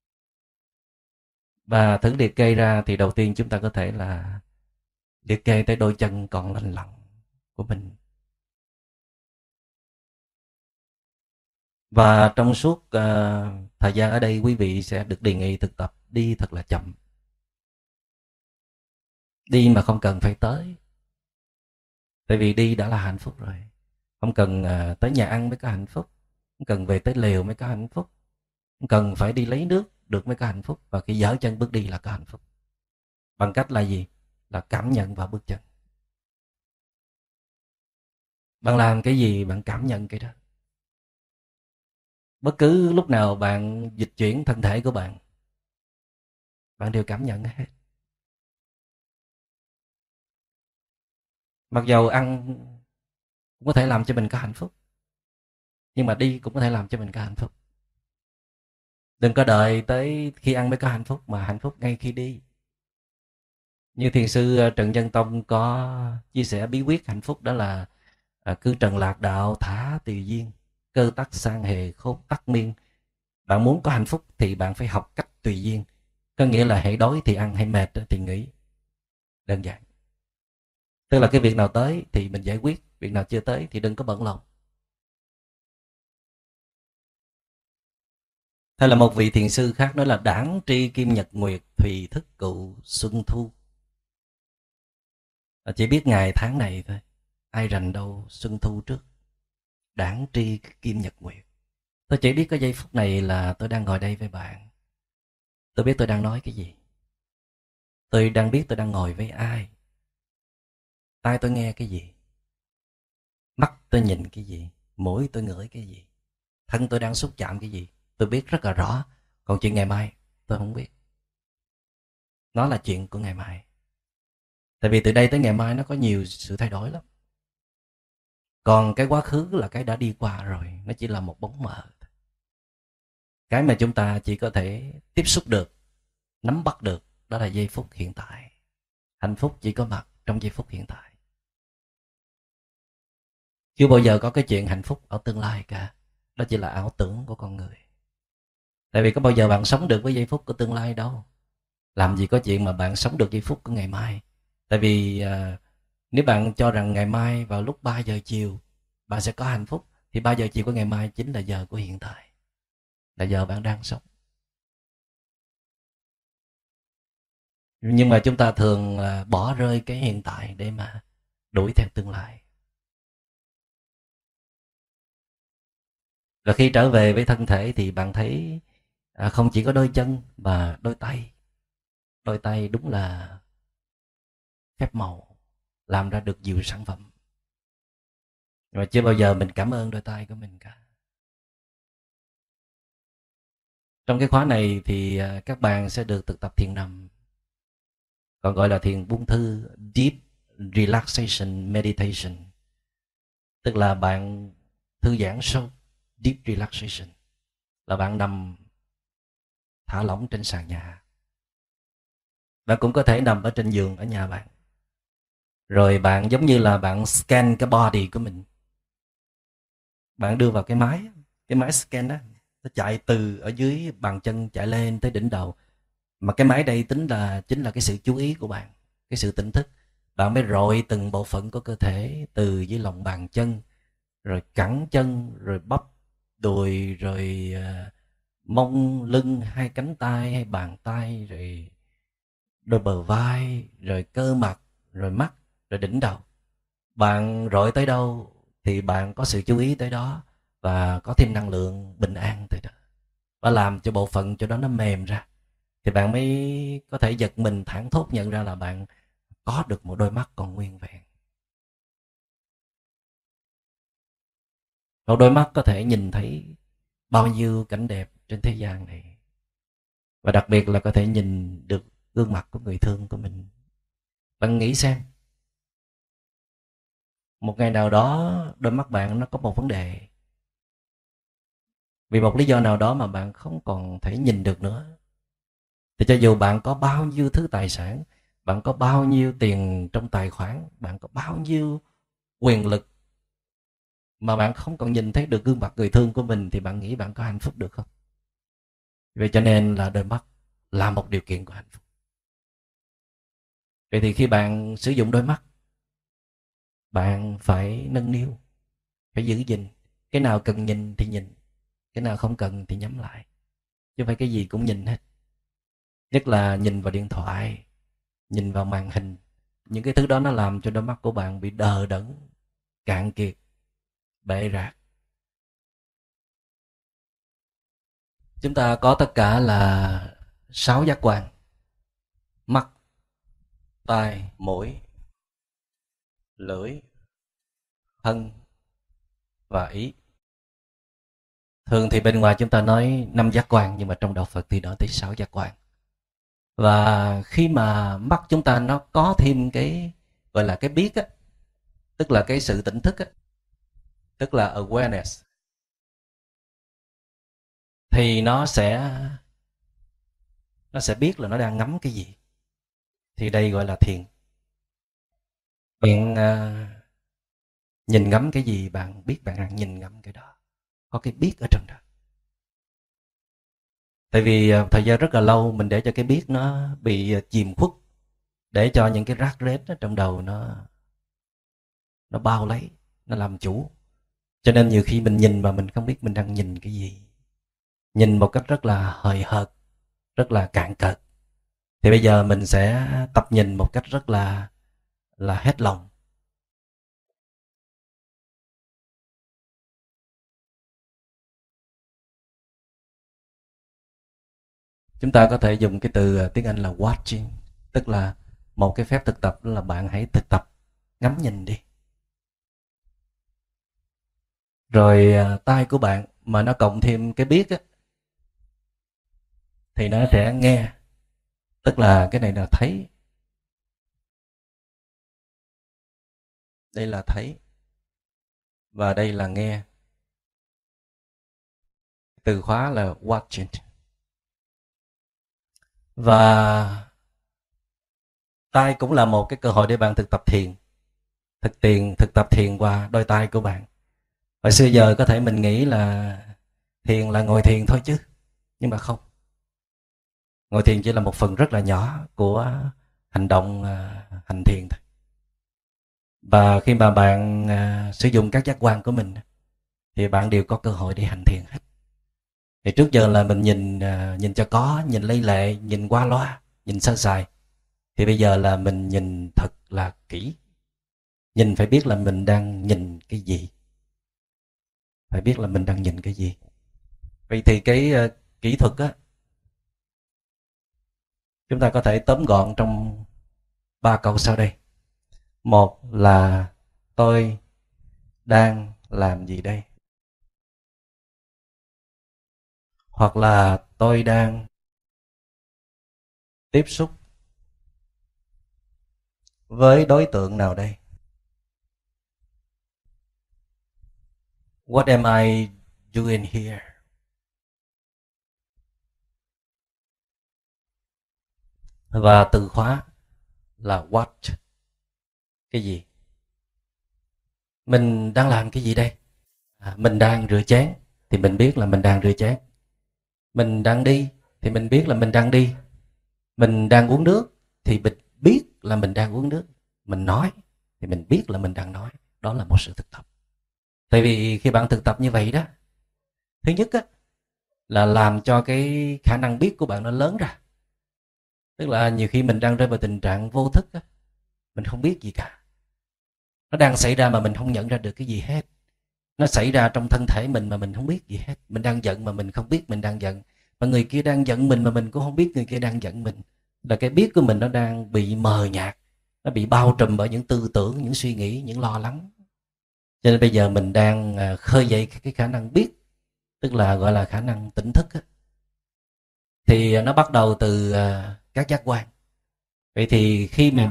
Và thử liệt kê ra thì đầu tiên chúng ta có thể là liệt kê tới đôi chân còn lành lặn của mình. Và trong suốt thời gian ở đây, quý vị sẽ được đề nghị thực tập đi thật là chậm. Đi mà không cần phải tới. Tại vì đi đã là hạnh phúc rồi. Không cần tới nhà ăn mới có hạnh phúc, không cần về tới lều mới có hạnh phúc. cần phải đi lấy nước được mới có hạnh phúc, và khi dở chân bước đi là có hạnh phúc. Bằng cách là gì? Là cảm nhận và bước chân. Bạn làm cái gì bạn cảm nhận cái đó. Bất cứ lúc nào bạn dịch chuyển thân thể của bạn, bạn đều cảm nhận hết. Mặc dầu ăn cũng có thể làm cho mình có hạnh phúc, nhưng mà đi cũng có thể làm cho mình có hạnh phúc. Đừng có đợi tới khi ăn mới có hạnh phúc, mà hạnh phúc ngay khi đi. Như thiền sư Trần Nhân Tông có chia sẻ bí quyết hạnh phúc, đó là cứ trần lạc đạo thả tùy duyên, cơ tắc sang hề khôn tắc miên. Bạn muốn có hạnh phúc thì bạn phải học cách tùy duyên. Có nghĩa là hãy đói thì ăn, hãy mệt thì nghỉ. Đơn giản. Tức là cái việc nào tới thì mình giải quyết, việc nào chưa tới thì đừng có bận lòng. Hay là một vị thiền sư khác nói là đãng tri kim nhật nguyệt, thùy thức cụ xuân thu. Chỉ biết ngày tháng này thôi, ai rành đâu xuân thu trước. Đãng tri kim nhật nguyệt. Tôi chỉ biết cái giây phút này là tôi đang ngồi đây với bạn. Tôi biết tôi đang nói cái gì. Tôi đang biết tôi đang ngồi với ai. Tai tôi nghe cái gì. Mắt tôi nhìn cái gì. Mũi tôi ngửi cái gì. Thân tôi đang xúc chạm cái gì. Tôi biết rất là rõ. Còn chuyện ngày mai tôi không biết. Nó là chuyện của ngày mai. Tại vì từ đây tới ngày mai nó có nhiều sự thay đổi lắm. Còn cái quá khứ là cái đã đi qua rồi. Nó chỉ là một bóng mờ. Cái mà chúng ta chỉ có thể tiếp xúc được, nắm bắt được, đó là giây phút hiện tại. Hạnh phúc chỉ có mặt trong giây phút hiện tại. Chưa bao giờ có cái chuyện hạnh phúc ở tương lai cả. Đó chỉ là ảo tưởng của con người. Tại vì có bao giờ bạn sống được với giây phút của tương lai đâu. Làm gì có chuyện mà bạn sống được giây phút của ngày mai. Tại vì nếu bạn cho rằng ngày mai vào lúc 3 giờ chiều bạn sẽ có hạnh phúc, thì 3 giờ chiều của ngày mai chính là giờ của hiện tại, là giờ bạn đang sống. Nhưng mà chúng ta thường bỏ rơi cái hiện tại để mà đuổi theo tương lai. Và khi trở về với thân thể thì bạn thấy không chỉ có đôi chân mà đôi tay. Đôi tay đúng là phép màu, làm ra được nhiều sản phẩm. Nhưng mà chưa bao giờ mình cảm ơn đôi tay của mình cả. Trong cái khóa này thì các bạn sẽ được thực tập thiền nằm, còn gọi là thiền buông thư, Deep Relaxation Meditation. Tức là bạn thư giãn sâu, Deep Relaxation, là bạn nằm thả lỏng trên sàn nhà. Bạn cũng có thể nằm ở trên giường ở nhà bạn. Rồi bạn giống như là bạn scan cái body của mình. Bạn đưa vào cái máy scan đó, nó chạy từ ở dưới bàn chân chạy lên tới đỉnh đầu. Mà cái máy đây chính là cái sự chú ý của bạn, cái sự tỉnh thức. Bạn mới rọi từng bộ phận của cơ thể, từ dưới lòng bàn chân, rồi cẳng chân, rồi bắp đùi, rồi mông lưng, hai cánh tay hay bàn tay, rồi đôi bờ vai, rồi cơ mặt, rồi mắt, rồi đỉnh đầu. Bạn rọi tới đâu thì bạn có sự chú ý tới đó, và có thêm năng lượng bình an tới đó, và làm cho bộ phận cho đó nó mềm ra, thì bạn mới có thể giật mình thảng thốt nhận ra là bạn có được một đôi mắt còn nguyên vẹn. Một đôi mắt có thể nhìn thấy bao nhiêu cảnh đẹp trên thế gian này, và đặc biệt là có thể nhìn được gương mặt của người thương của mình. Bạn nghĩ xem, một ngày nào đó đôi mắt bạn nó có một vấn đề, vì một lý do nào đó mà bạn không còn thể nhìn được nữa, thì cho dù bạn có bao nhiêu thứ tài sản, bạn có bao nhiêu tiền trong tài khoản, bạn có bao nhiêu quyền lực, mà bạn không còn nhìn thấy được gương mặt người thương của mình, thì bạn nghĩ bạn có hạnh phúc được không? Vậy cho nên là đôi mắt là một điều kiện của hạnh phúc. Vậy thì khi bạn sử dụng đôi mắt, bạn phải nâng niu, phải giữ gìn. Cái nào cần nhìn thì nhìn, cái nào không cần thì nhắm lại. Chứ không phải cái gì cũng nhìn hết. Nhất là nhìn vào điện thoại, nhìn vào màn hình. Những cái thứ đó nó làm cho đôi mắt của bạn bị đờ đẫn, cạn kiệt, bệ rạc. Chúng ta có tất cả là 6 giác quan: mắt, tai, mũi, lưỡi, thân và ý. Thường thì bên ngoài chúng ta nói 5 giác quan, nhưng mà trong đạo Phật thì nói tới 6 giác quan. Và khi mà mắt chúng ta nó có thêm cái gọi là cái biết á, tức là cái sự tỉnh thức á, tức là awareness, thì nó sẽ biết là nó đang ngắm cái gì. Thì đây gọi là thiền. Bạn nhìn ngắm cái gì, bạn biết bạn đang nhìn ngắm cái đó, có cái biết ở trong đó. Tại vì thời gian rất là lâu mình để cho cái biết nó bị chìm khuất, để cho những cái rác rết ở trong đầu nó bao lấy, nó làm chủ. Cho nên nhiều khi mình nhìn mà mình không biết mình đang nhìn cái gì, nhìn một cách rất là hời hợt, rất là cạn cợt. Thì bây giờ mình sẽ tập nhìn một cách rất là hết lòng. Chúng ta có thể dùng cái từ tiếng Anh là watching, tức là một cái phép thực tập, đó là bạn hãy thực tập ngắm nhìn đi. Rồi tai của bạn mà nó cộng thêm cái biết á, thì nó sẽ nghe, tức là cái này là thấy. Đây là thấy và đây là nghe. Từ khóa là watching. Và tai cũng là một cái cơ hội để bạn thực tập thiền. Thực tập thiền qua đôi tai của bạn. Hồi xưa giờ có thể mình nghĩ là thiền là ngồi thiền thôi chứ, nhưng mà không. Ngồi thiền chỉ là một phần rất là nhỏ của hành động hành thiền thôi. Và khi mà bạn sử dụng các giác quan của mình, thì bạn đều có cơ hội để hành thiền hết. Thì trước giờ là mình nhìn cho có, nhìn lấy lệ, nhìn qua loa, nhìn sơ sài. Thì bây giờ là mình nhìn thật là kỹ. Nhìn phải biết là mình đang nhìn cái gì. Phải biết là mình đang nhìn cái gì. Vậy thì cái kỹ thuật á, chúng ta có thể tóm gọn trong 3 câu sau đây. Một là tôi đang làm gì đây? Hoặc là tôi đang tiếp xúc với đối tượng nào đây? What am I doing here? Và từ khóa là what? Cái gì? Mình đang làm cái gì đây? Mình đang rửa chén thì mình biết là mình đang rửa chén. Mình đang đi thì mình biết là mình đang đi. Mình đang uống nước thì mình biết là mình đang uống nước. Mình nói thì mình biết là mình đang nói. Đó là một sự thực tập. Tại vì khi bạn thực tập như vậy đó, thứ nhất á, là làm cho cái khả năng biết của bạn nó lớn ra. Tức là nhiều khi mình đang rơi vào tình trạng vô thức á, mình không biết gì cả. Nó đang xảy ra mà mình không nhận ra được cái gì hết. Nó xảy ra trong thân thể mình mà mình không biết gì hết. Mình đang giận mà mình không biết mình đang giận. Và người kia đang giận mình mà mình cũng không biết người kia đang giận mình. Là cái biết của mình nó đang bị mờ nhạt. Nó bị bao trùm bởi những tư tưởng, những suy nghĩ, những lo lắng. Cho nên bây giờ mình đang khơi dậy cái khả năng biết, tức là gọi là khả năng tỉnh thức á. Thì nó bắt đầu từ các giác quan. Vậy thì khi mà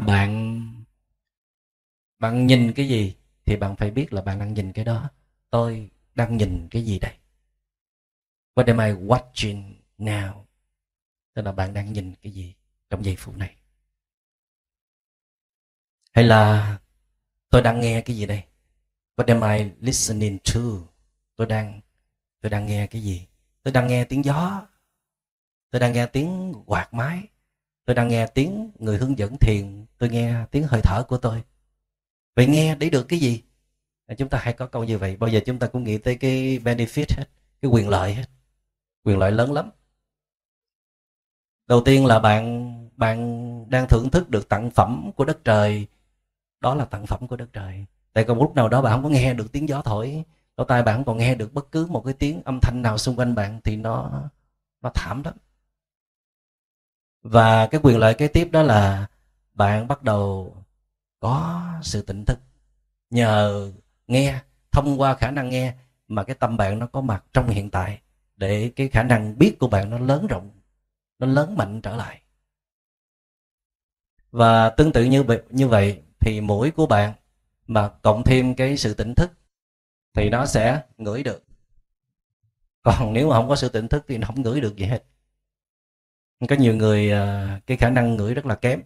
bạn nhìn cái gì thì bạn phải biết là bạn đang nhìn cái đó. Tôi đang nhìn cái gì đây? What am I watching now? Tức là bạn đang nhìn cái gì trong giây phút này? Hay là tôi đang nghe cái gì đây? What am I listening to? Tôi đang nghe cái gì? Tôi đang nghe tiếng gió. Tôi đang nghe tiếng quạt máy. Tôi đang nghe tiếng người hướng dẫn thiền. Tôi nghe tiếng hơi thở của tôi. Vậy nghe để được cái gì? Chúng ta hay có câu như vậy. Bao giờ chúng ta cũng nghĩ tới cái benefit hết, cái quyền lợi hết. Quyền lợi lớn lắm. Đầu tiên là bạn đang thưởng thức được tặng phẩm của đất trời. Đó là tặng phẩm của đất trời. Tại còn lúc nào đó bạn không có nghe được tiếng gió thổi, lỗ tai bạn không còn nghe được bất cứ một cái tiếng âm thanh nào xung quanh bạn, thì nó nó thảm lắm. Và cái quyền lợi kế tiếp đó là bạn bắt đầu có sự tỉnh thức. Nhờ nghe, thông qua khả năng nghe mà cái tâm bạn nó có mặt trong hiện tại, để cái khả năng biết của bạn nó lớn rộng, nó lớn mạnh trở lại. Và tương tự như vậy thì mũi của bạn mà cộng thêm cái sự tỉnh thức thì nó sẽ ngửi được. Còn nếu mà không có sự tỉnh thức thì nó không ngửi được gì hết. Có nhiều người cái khả năng ngửi rất là kém,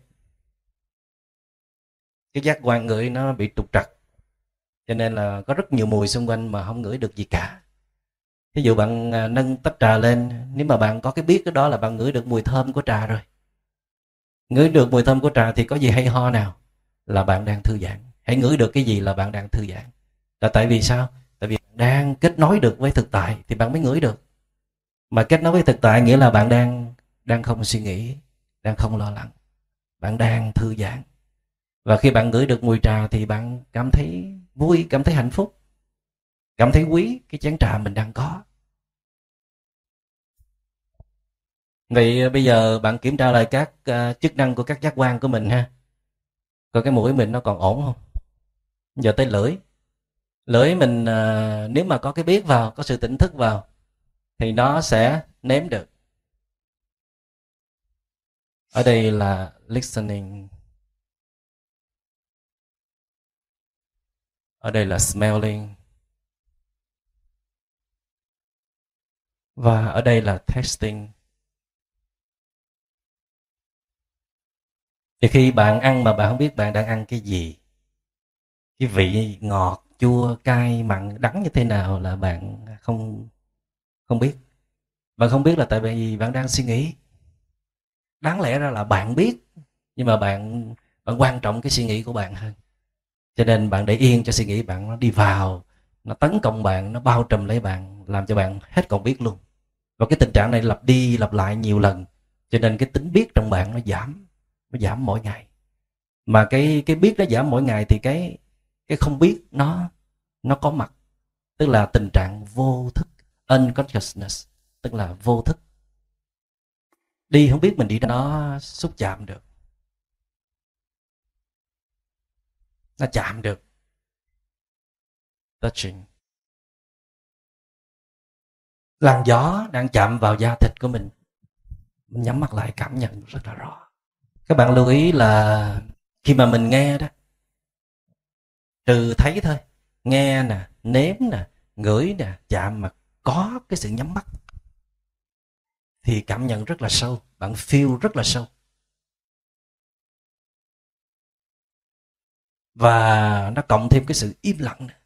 cái giác quan ngửi nó bị trục trặc, cho nên là có rất nhiều mùi xung quanh mà không ngửi được gì cả. Ví dụ bạn nâng tách trà lên, nếu mà bạn có cái biết cái đó là bạn ngửi được mùi thơm của trà rồi. Ngửi được mùi thơm của trà thì có gì hay ho nào, là bạn đang thư giãn. Hãy ngửi được cái gì là bạn đang thư giãn. Là tại vì sao? Tại vì bạn đang kết nối được với thực tại thì bạn mới ngửi được. Mà kết nối với thực tại nghĩa là bạn đang không suy nghĩ, đang không lo lắng, bạn đang thư giãn. Và khi bạn ngửi được mùi trà thì bạn cảm thấy vui, cảm thấy hạnh phúc, cảm thấy quý cái chén trà mình đang có. Vậy bây giờ bạn kiểm tra lại các chức năng của các giác quan của mình ha. Coi cái mũi mình nó còn ổn không. Giờ tới lưỡi. Lưỡi mình nếu mà có cái biết vào, có sự tỉnh thức vào thì nó sẽ nếm được. Ở đây là listening. Ở đây là smelling. Và ở đây là tasting. Thì khi bạn ăn mà bạn không biết bạn đang ăn cái gì, cái vị ngọt, chua, cay, mặn, đắng như thế nào là bạn không biết. Bạn không biết là tại vì bạn đang suy nghĩ. Đáng lẽ ra là bạn biết, nhưng mà bạn quan trọng cái suy nghĩ của bạn hơn. Cho nên bạn để yên cho suy nghĩ bạn nó đi vào, nó tấn công bạn, nó bao trùm lấy bạn, làm cho bạn hết còn biết luôn. Và cái tình trạng này lặp đi lặp lại nhiều lần, cho nên cái tính biết trong bạn nó giảm mỗi ngày. Mà cái biết nó giảm mỗi ngày thì cái không biết nó có mặt, tức là tình trạng vô thức, unconsciousness, tức là vô thức. Đi không biết mình đi nó xúc chạm được, nó chạm được, touching. Làn gió đang chạm vào da thịt của mình nhắm mắt lại cảm nhận rất là rõ. Các bạn lưu ý là khi mà mình nghe đó, trừ thấy thôi, nghe nè, nếm nè, ngửi nè, chạm mà có cái sự nhắm mắt thì cảm nhận rất là sâu, bạn feel rất là sâu. Và nó cộng thêm cái sự im lặng nữa.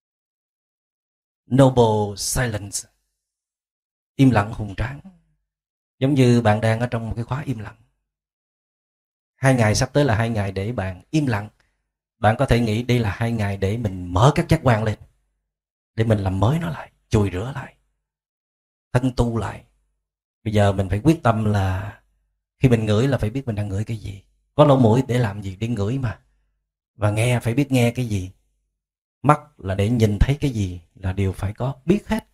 Noble silence, im lặng hùng tráng. Giống như bạn đang ở trong một cái khóa im lặng. 2 ngày sắp tới là 2 ngày để bạn im lặng. Bạn có thể nghĩ đây là 2 ngày để mình mở các giác quan lên, để mình làm mới nó lại, chùi rửa lại, thân tu lại. Bây giờ mình phải quyết tâm là khi mình ngửi là phải biết mình đang ngửi cái gì. Có lỗ mũi để làm gì? Để ngửi mà. Và nghe phải biết nghe cái gì. Mắt là để nhìn thấy cái gì, là đều phải có biết hết.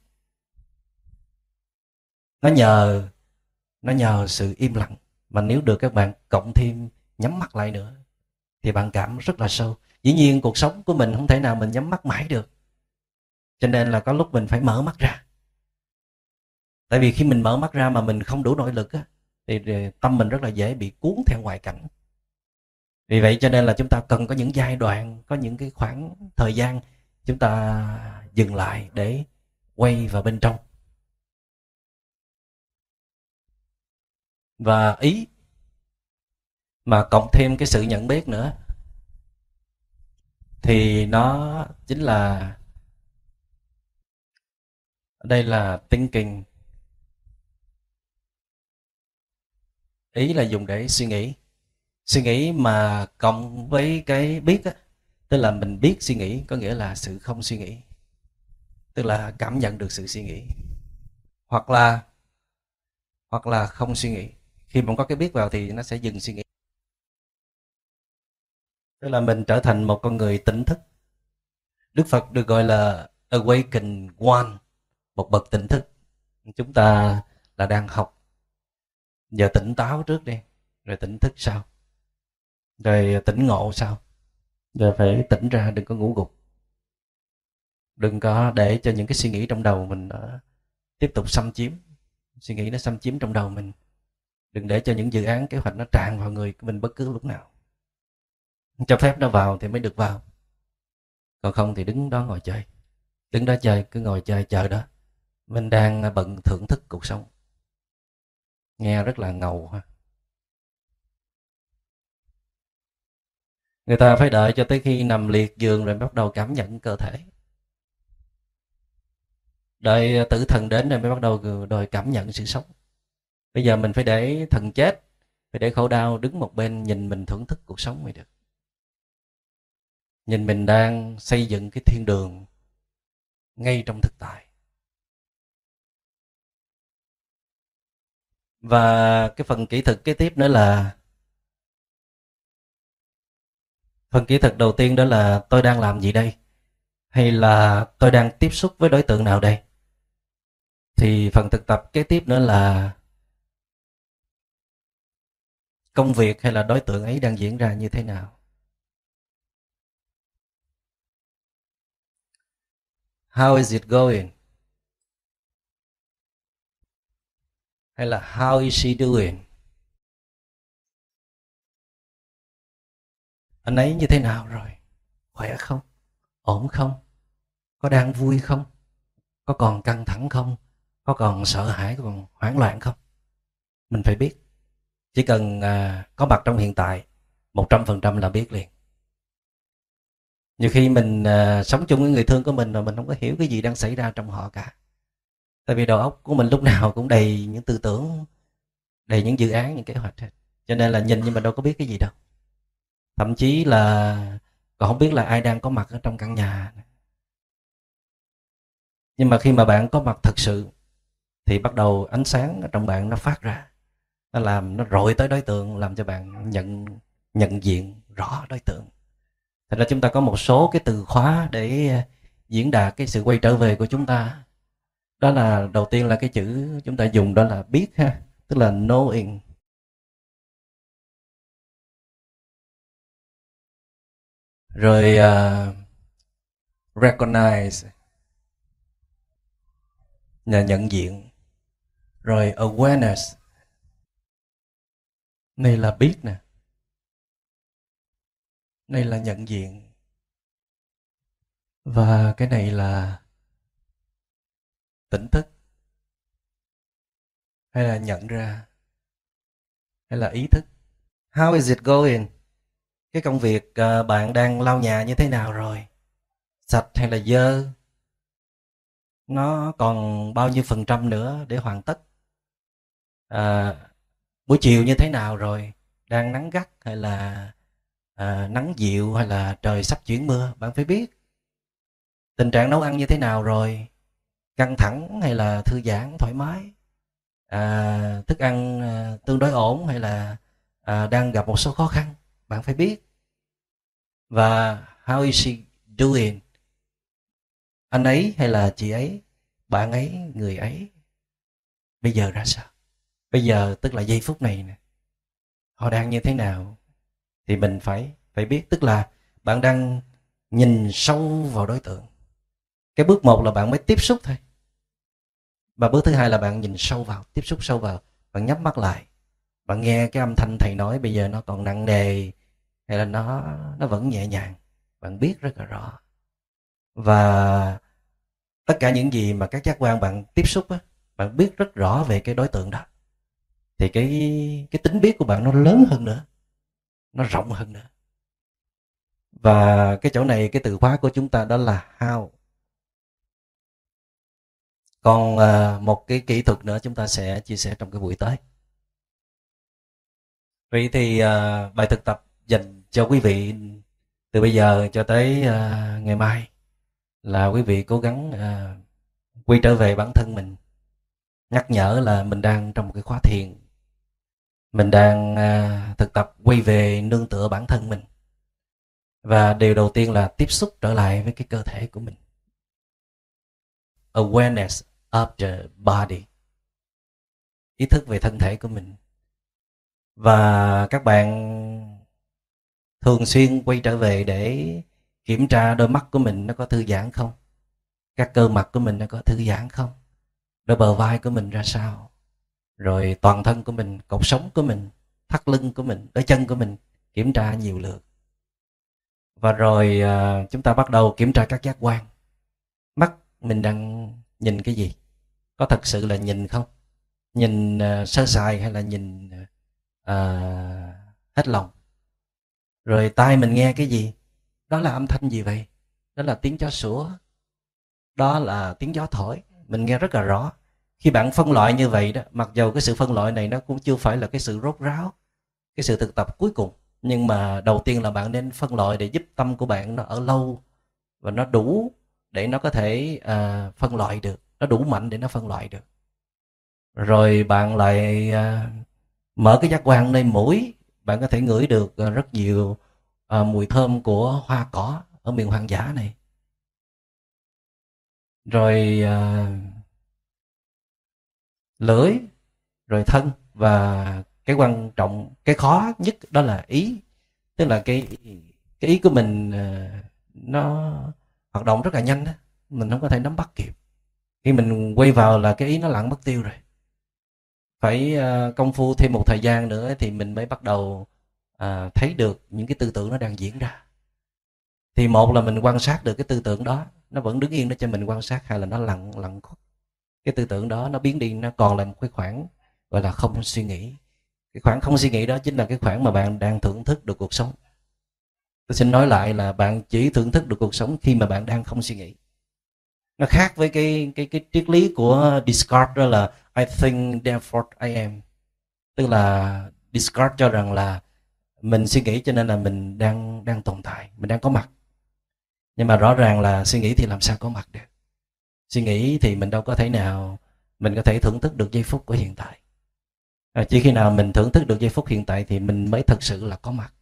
Nó nhờ sự im lặng. Mà nếu được các bạn cộng thêm nhắm mắt lại nữa thì bạn cảm rất là sâu. Dĩ nhiên cuộc sống của mình không thể nào mình nhắm mắt mãi được, cho nên là có lúc mình phải mở mắt ra. Tại vì khi mình mở mắt ra mà mình không đủ nội lực á, thì tâm mình rất là dễ bị cuốn theo ngoại cảnh. Vì vậy cho nên là chúng ta cần có những giai đoạn, có những cái khoảng thời gian chúng ta dừng lại để quay vào bên trong. Và ý mà cộng thêm cái sự nhận biết nữa thì nó chính là, ở đây là thinking. Ý là dùng để suy nghĩ. Suy nghĩ mà cộng với cái biết á, tức là mình biết suy nghĩ, có nghĩa là sự không suy nghĩ, tức là cảm nhận được sự suy nghĩ, hoặc là không suy nghĩ. Khi mà có cái biết vào thì nó sẽ dừng suy nghĩ, tức là mình trở thành một con người tỉnh thức. Đức Phật được gọi là awakened one, một bậc tỉnh thức. Chúng ta là đang học. Giờ tỉnh táo trước đi, rồi tỉnh thức sau, rồi tỉnh ngộ sau, rồi phải tỉnh ra, đừng có ngủ gục, đừng có để cho những cái suy nghĩ trong đầu mình tiếp tục xâm chiếm. Suy nghĩ nó xâm chiếm trong đầu mình, đừng để cho những dự án kế hoạch nó tràn vào người của mình bất cứ lúc nào. Cho phép nó vào thì mới được vào, còn không thì đứng đó ngồi chơi. Đứng đó chơi, cứ ngồi chơi chờ đó. Mình đang bận thưởng thức cuộc sống. Nghe rất là ngầu ha. Người ta phải đợi cho tới khi nằm liệt giường rồi bắt đầu cảm nhận cơ thể. Đợi tử thần đến rồi mới bắt đầu đòi cảm nhận sự sống. Bây giờ mình phải để thần chết, phải để khổ đau đứng một bên nhìn mình thưởng thức cuộc sống mới được. Nhìn mình đang xây dựng cái thiên đường ngay trong thực tại. Và cái phần kỹ thuật kế tiếp nữa là, phần kỹ thuật đầu tiên đó là tôi đang làm gì đây? Hay là tôi đang tiếp xúc với đối tượng nào đây? Thì phần thực tập kế tiếp nữa là công việc hay là đối tượng ấy đang diễn ra như thế nào? How is it going? Hay là how is she doing? Anh ấy như thế nào rồi? Khỏe không? Ổn không? Có đang vui không? Có còn căng thẳng không? Có còn sợ hãi, có còn hoảng loạn không? Mình phải biết. Chỉ cần có mặt trong hiện tại 100% là biết liền. Nhiều khi mình sống chung với người thương của mình mà mình không có hiểu cái gì đang xảy ra trong họ cả. Tại vì đầu óc của mình lúc nào cũng đầy những tư tưởng, đầy những dự án, những kế hoạch hết. Cho nên là nhìn nhưng mà đâu có biết cái gì đâu. Thậm chí là còn không biết là ai đang có mặt ở trong căn nhà. Nhưng mà khi mà bạn có mặt thật sự thì bắt đầu ánh sáng ở trong bạn nó phát ra. Nó làm, nó rọi tới đối tượng, làm cho bạn nhận diện rõ đối tượng. Thật ra chúng ta có một số cái từ khóa để diễn đạt cái sự quay trở về của chúng ta. Đó là đầu tiên là cái chữ chúng ta dùng đó là biết ha, tức là knowing. Rồi recognize là nhận diện. Rồi awareness, này là biết nè, này là nhận diện, và cái này là tỉnh thức, hay là nhận ra, hay là ý thức. How is it going? Cái công việc bạn đang lau nhà như thế nào rồi? Sạch hay là dơ? Nó còn bao nhiêu phần trăm nữa để hoàn tất? Buổi chiều như thế nào rồi? Đang nắng gắt hay là nắng dịu, hay là trời sắp chuyển mưa? Bạn phải biết. Tình trạng nấu ăn như thế nào rồi? Căng thẳng hay là thư giãn, thoải mái? Thức ăn tương đối ổn hay là đang gặp một số khó khăn? Bạn phải biết. Và how is she doing? Anh ấy hay là chị ấy, bạn ấy, người ấy bây giờ ra sao? Bây giờ tức là giây phút này nè, họ đang như thế nào? Thì mình phải biết, tức là bạn đang nhìn sâu vào đối tượng. Cái bước một là bạn mới tiếp xúc thôi, và bước thứ hai là bạn nhìn sâu vào, tiếp xúc sâu vào. Bạn nhắm mắt lại, bạn nghe cái âm thanh thầy nói bây giờ nó còn nặng nề hay là nó vẫn nhẹ nhàng. Bạn biết rất là rõ. Và tất cả những gì mà các giác quan bạn tiếp xúc á, bạn biết rất rõ về cái đối tượng đó, thì cái tính biết của bạn nó lớn hơn nữa, nó rộng hơn nữa. Và cái chỗ này, cái từ khóa của chúng ta đó là how. Còn một cái kỹ thuật nữa chúng ta sẽ chia sẻ trong cái buổi tới. Vậy thì bài thực tập dành cho quý vị từ bây giờ cho tới ngày mai là quý vị cố gắng quay trở về bản thân mình. Nhắc nhở là mình đang trong một cái khóa thiền. Mình đang thực tập quay về nương tựa bản thân mình. Và điều đầu tiên là tiếp xúc trở lại với cái cơ thể của mình. Awareness of the body. ý thức về thân thể của mình. Và các bạn thường xuyên quay trở về để kiểm tra đôi mắt của mình nó có thư giãn không, các cơ mặt của mình nó có thư giãn không, đôi bờ vai của mình ra sao, rồi toàn thân của mình, cột sống của mình, thắt lưng của mình, đôi chân của mình, kiểm tra nhiều lượt. Và rồi chúng ta bắt đầu kiểm tra các giác quan. Mắt mình đang nhìn cái gì, có thật sự là nhìn không, nhìn sơ sài hay là nhìn hết lòng. Rồi tai mình nghe cái gì, đó là âm thanh gì vậy, đó là tiếng chó sủa, đó là tiếng gió thổi, mình nghe rất là rõ. Khi bạn phân loại như vậy đó, mặc dầu cái sự phân loại này nó cũng chưa phải là cái sự rốt ráo, cái sự thực tập cuối cùng, nhưng mà đầu tiên là bạn nên phân loại để giúp tâm của bạn nó ở lâu và nó đủ để nó có thể phân loại được, nó đủ mạnh để nó phân loại được. Rồi bạn lại mở cái giác quan nơi mũi, bạn có thể ngửi được rất nhiều mùi thơm của hoa cỏ ở miền hoang dã này. Rồi lưỡi, rồi thân, và cái quan trọng, cái khó nhất đó là ý. Tức là cái ý của mình nó hoạt động rất là nhanh đó, mình không có thể nắm bắt kịp. Khi mình quay vào là cái ý nó lặng mất tiêu rồi. Phải công phu thêm một thời gian nữa thì mình mới bắt đầu thấy được những cái tư tưởng nó đang diễn ra. Thì một là mình quan sát được cái tư tưởng đó, nó vẫn đứng yên đó cho mình quan sát, hay là nó lặng khuất. Cái tư tưởng đó nó biến đi, nó còn lại một cái khoảng gọi là không suy nghĩ. Cái khoảng không suy nghĩ đó chính là cái khoảng mà bạn đang thưởng thức được cuộc sống. Tôi xin nói lại là bạn chỉ thưởng thức được cuộc sống khi mà bạn đang không suy nghĩ. Nó khác với cái triết lý của Descartes, đó là I think therefore I am. Tức là Descartes cho rằng là mình suy nghĩ cho nên là mình đang tồn tại, mình đang có mặt. Nhưng mà rõ ràng là suy nghĩ thì làm sao có mặt được. Suy nghĩ thì mình đâu có thể nào mình có thể thưởng thức được giây phút của hiện tại. Chỉ khi nào mình thưởng thức được giây phút hiện tại thì mình mới thật sự là có mặt.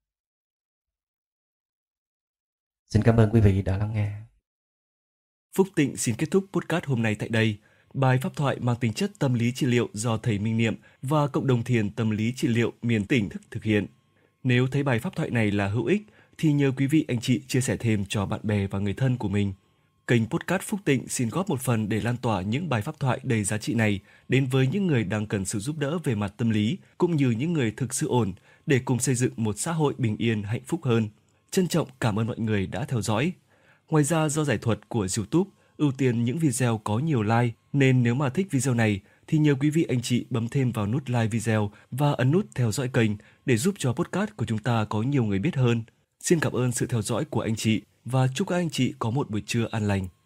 Xin cảm ơn quý vị đã lắng nghe. Phúc Tịnh xin kết thúc podcast hôm nay tại đây. Bài pháp thoại mang tính chất tâm lý trị liệu do thầy Minh Niệm và cộng đồng thiền tâm lý trị liệu miền tỉnh thực hiện. Nếu thấy bài pháp thoại này là hữu ích thì nhờ quý vị anh chị chia sẻ thêm cho bạn bè và người thân của mình. Kênh podcast Phúc Tịnh xin góp một phần để lan tỏa những bài pháp thoại đầy giá trị này đến với những người đang cần sự giúp đỡ về mặt tâm lý, cũng như những người thực sự ổn, để cùng xây dựng một xã hội bình yên, hạnh phúc hơn. Trân trọng cảm ơn mọi người đã theo dõi. Ngoài ra, do giải thuật của YouTube ưu tiên những video có nhiều like, nên nếu mà thích video này thì nhờ quý vị anh chị bấm thêm vào nút like video và ấn nút theo dõi kênh để giúp cho podcast của chúng ta có nhiều người biết hơn. Xin cảm ơn sự theo dõi của anh chị và chúc các anh chị có một buổi trưa an lành.